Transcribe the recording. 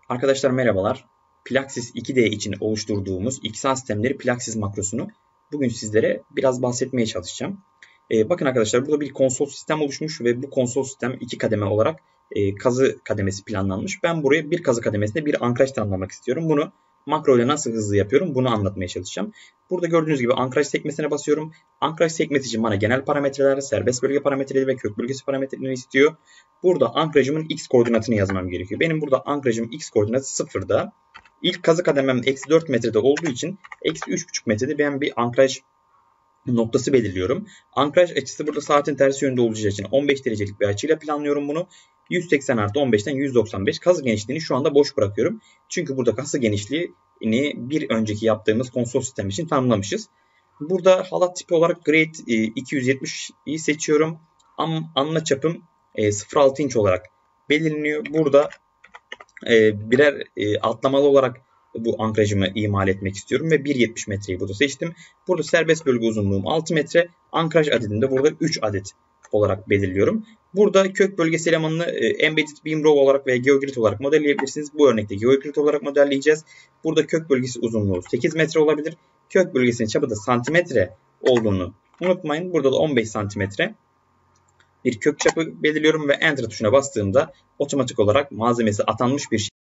Arkadaşlar merhabalar. Plaxis 2D için oluşturduğumuz XA sistemleri Plaxis makrosunu bugün sizlere biraz bahsetmeye çalışacağım. Bakın arkadaşlar burada bir konsol sistem oluşmuş ve bu konsol sistem iki kademe olarak kazı kademesi planlanmış. Ben buraya bir kazı kademesinde bir ankraj tanımlamak istiyorum. Bunu makro ile nasıl hızlı yapıyorum bunu anlatmaya çalışacağım. Burada gördüğünüz gibi ankraj sekmesine basıyorum. Ankraj sekmesi için bana genel parametreler, serbest bölge parametreleri ve kök bölgesi parametrelerini istiyor. Burada ankrajımın x koordinatını yazmam gerekiyor. Benim burada ankrajım x koordinatı 0'da. İlk kazı kademem eksi 4 metrede olduğu için eksi 3,5 metrede ben bir ankraj noktası belirliyorum. Ankraj açısı burada saatin tersi yönünde olacağı için 15 derecelik bir açıyla planlıyorum bunu. 180 artı 15'ten 195 kazı genişliğini şu anda boş bırakıyorum. Çünkü burada kazı genişliğini bir önceki yaptığımız konsol sistem için tanımlamışız. Burada halat tipi olarak grade 270'yi seçiyorum. Anla çapım 0,6 inç olarak belirleniyor. Burada birer atlamalı olarak bu ankrajımı imal etmek istiyorum ve 1,70 metreyi burada seçtim. Burada serbest bölge uzunluğum 6 metre. Ankraj adedini de burada 3 adet olarak belirliyorum. Burada kök bölgesi elemanını embedded beam row olarak veya geogrid olarak modelleyebilirsiniz. Bu örnekte geogrid olarak modelleyeceğiz. Burada kök bölgesi uzunluğu 8 metre olabilir. Kök bölgesinin çapı da santimetre olduğunu unutmayın. Burada da 15 santimetre bir kök çapı belirliyorum ve Enter tuşuna bastığımda otomatik olarak malzemesi atanmış bir